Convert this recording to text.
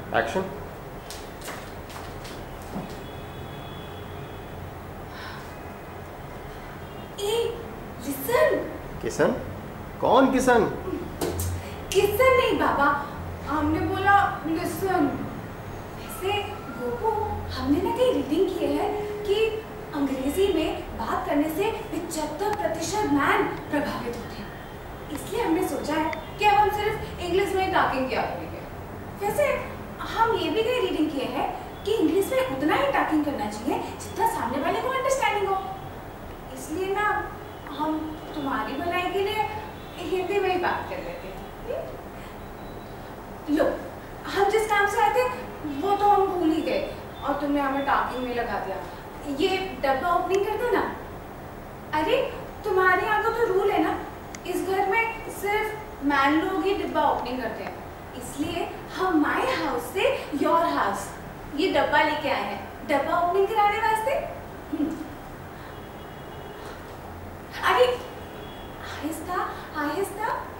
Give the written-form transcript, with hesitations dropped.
Action. Kishan. Kishan? कौन किशन? किशन नहीं बाबा, हमने बोला लिसन। वैसे गोपू, हमने ना कहीं रीडिंग की है कि अंग्रेजी में बात करने से 75% मैन प्रभावित होते हैं। इसलिए हमने सोचा है कि अब हम सिर्फ इंग्लिश में टॉकिंग किया करेंगे। वैसे हम ये भी कहीं रीडिंग किए हैं कि इंग्लिश में उतना ही टॉकिंग करना चाहिए जितना सामने वाले को अंडरस्टैंडिंग हो। इसलिए ना हम तुम्हारी भलाई के लिए हिंदी में ही बात कर लेते हैं। लो, हम जिस काम से आए थे वो तो हम भूल ही गए और तुमने हमें टॉकिंग में लगा दिया। ये डब्बा ओपनिंग कर दो ना। अरे तुम्हारे यहाँ का तो रूल है ना, इस घर में सिर्फ मैन लोग ही डब्बा ओपनिंग करते हैं। इसलिए हम माय हाउस से योर हाउस ये डब्बा लेके आए हैं, डब्बा ओपनिंग कराने वास्ते। अरे आहिस्ता आहिस्ता।